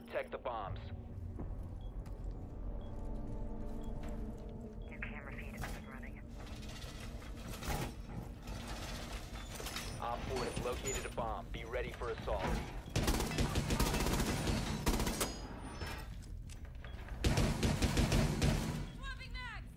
protect the bombs. New camera feed up and running. Op 4 has located a bomb. Be ready for assault. Swapping mags!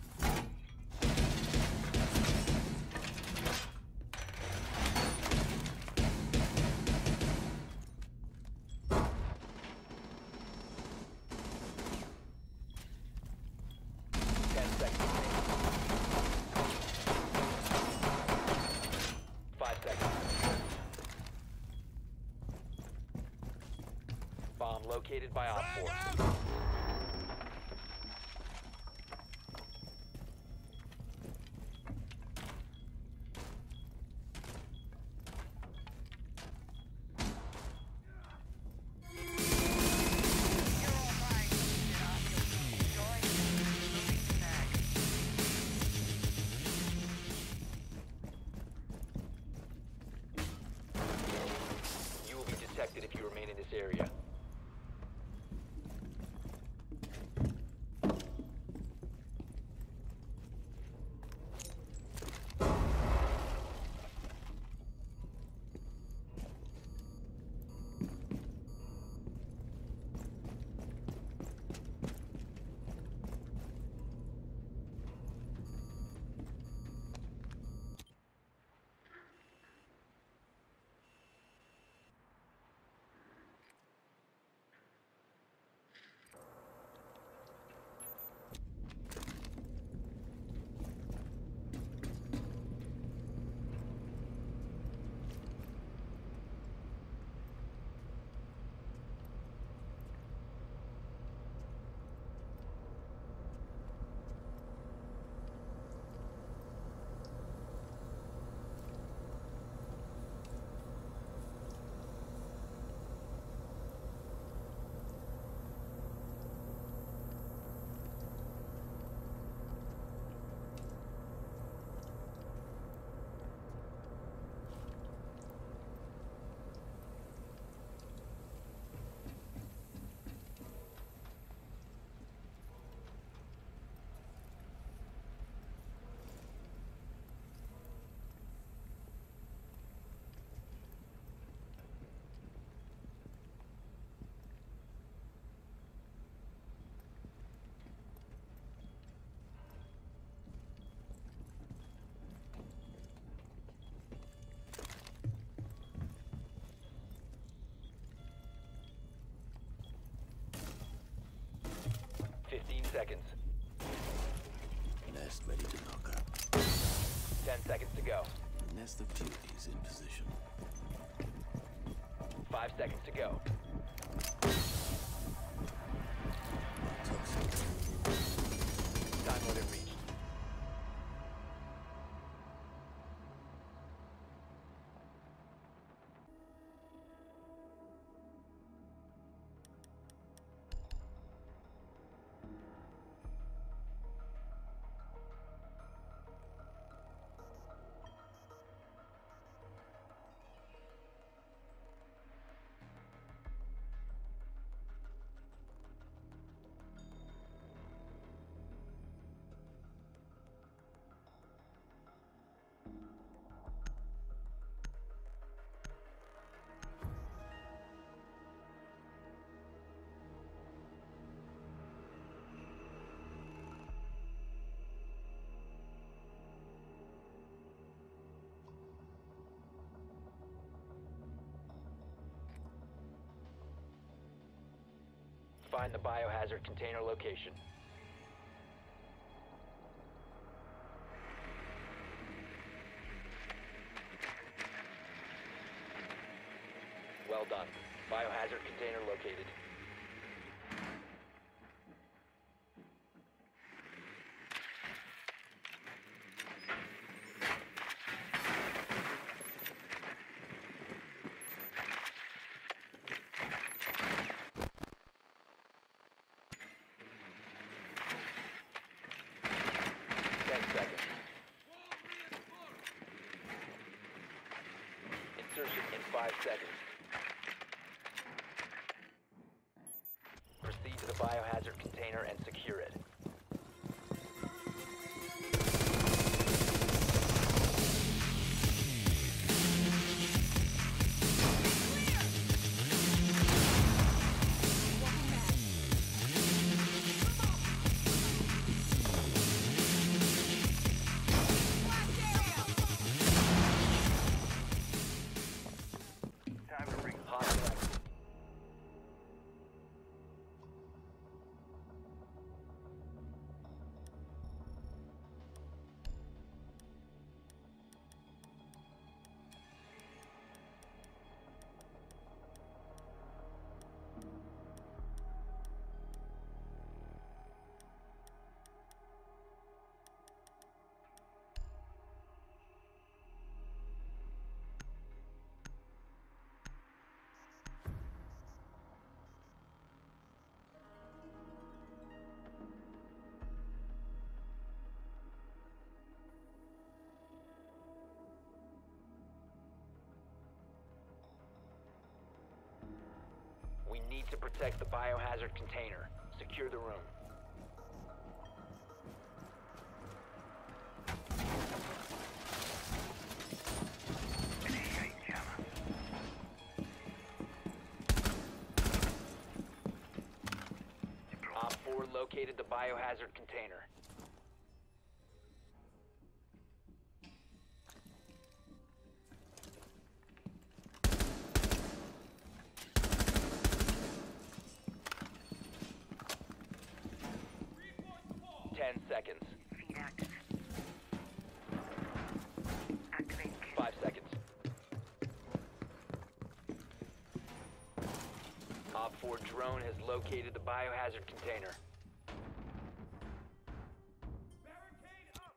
10 seconds. 5 seconds. Bomb located by Op 4. You will be detected if you remain in this area. Seconds. Nest ready to knock out. 10 seconds to go. Nest of duties in position. 5 seconds to go. Time limit reached. Find the biohazard container location. Well done. Biohazard container located. Insertion in 5 seconds. biohazard container and secure it. We need to protect the biohazard container. Secure the room. Op 4 located the biohazard container. Seconds. Feed active. Activate. 5 seconds. Op 4 drone has located the biohazard container. Barricade up!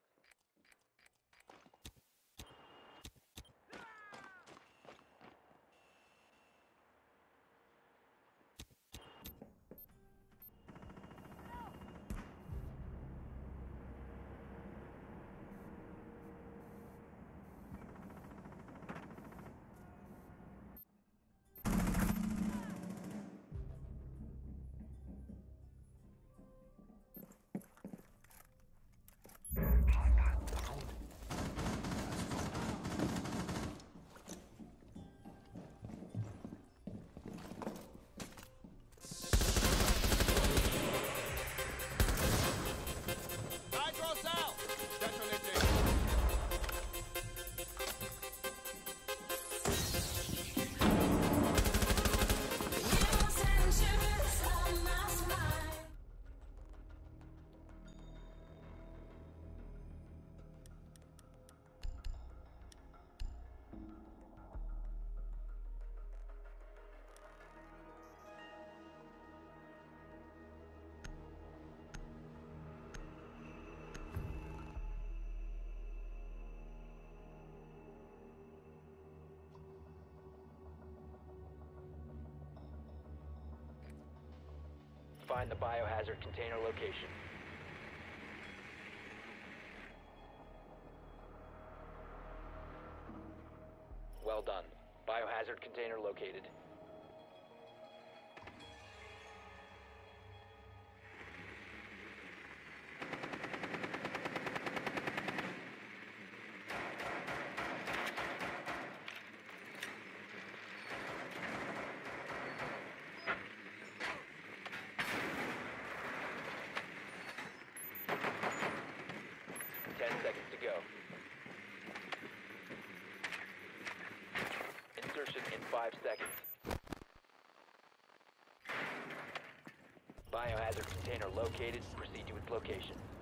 Find the biohazard container location. Well done. Biohazard container located. Seconds to go. Insertion in 5 seconds. Biohazard container located. Proceed to its location.